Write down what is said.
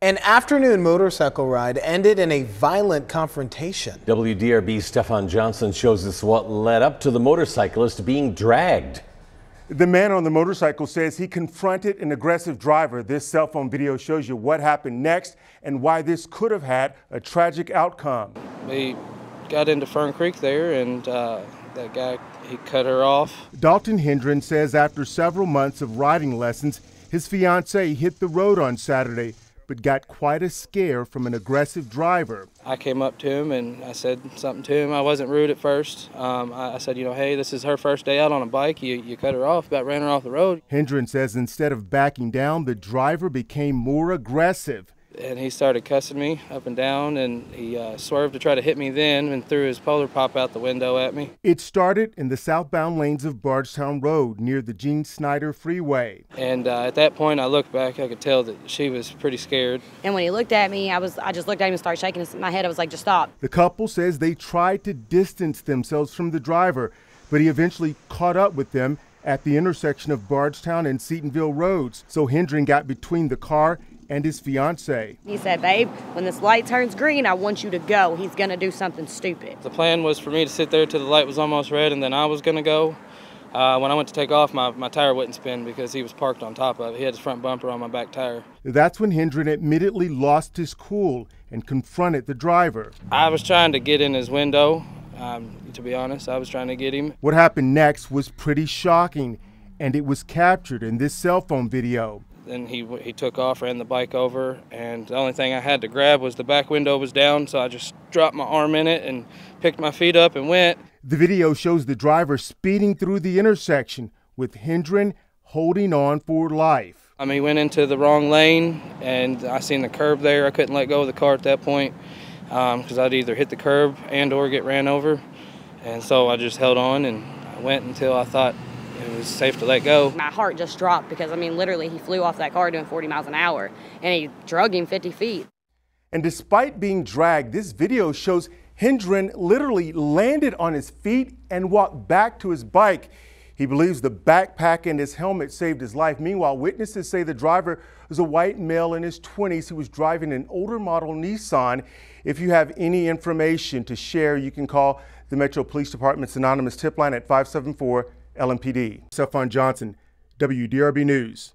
An afternoon motorcycle ride ended in a violent confrontation. WDRB's Stefan Johnson shows us what led up to the motorcyclist being dragged. The man on the motorcycle says he confronted an aggressive driver. This cell phone video shows you what happened next and why this could have had a tragic outcome. We got into Fern Creek there, and that guy, he cut her off. Dalton Hendren says after several months of riding lessons, his fiancée hit the road on Saturday, but got quite a scare from an aggressive driver. I came up to him and I said something to him. I wasn't rude at first. I said, hey, this is her first day out on a bike. You cut her off, about ran her off the road. Hendren says instead of backing down, the driver became more aggressive. And he started cussing me up and down, and he swerved to try to hit me then and threw his Polar Pop out the window at me. It started in the southbound lanes of Bardstown Road near the Gene Snyder Freeway. And at that point, I looked back. I could tell that she was pretty scared. And when he looked at me, I just looked at him and started shaking my head. I was like, just stop. The couple says they tried to distance themselves from the driver, but he eventually caught up with them at the intersection of Bardstown and Seatonville roads. So Hendren got between the car and his fiancée. He said, babe, when this light turns green, I want you to go. He's going to do something stupid. The plan was for me to sit there till the light was almost red, and then I was going to go. When I went to take off, my tire wouldn't spin because he was parked on top of it. He had his front bumper on my back tire. That's when Hendren admittedly lost his cool and confronted the driver. I was trying to get in his window. To be honest, I was trying to get him. What happened next was pretty shocking, and it was captured in this cell phone video. Then he took off, ran the bike over, and the only thing I had to grab was the back window was down, so I just dropped my arm in it and picked my feet up and went. The video shows the driver speeding through the intersection with Hendren holding on for life. He went into the wrong lane, and I seen the curb there. I couldn't let go of the car at that point because I'd either hit the curb and or get ran over, and so I just held on and I went until I thought it was safe to let go. My heart just dropped because, literally he flew off that car doing 40 miles an hour and he drug him 50 feet. And despite being dragged, this video shows Hendren literally landed on his feet and walked back to his bike. He believes the backpack and his helmet saved his life. Meanwhile, witnesses say the driver was a white male in his 20s who was driving an older model Nissan. If you have any information to share, you can call the Metro Police Department's anonymous tip line at 574 LMPD. Stefan Johnson, WDRB News.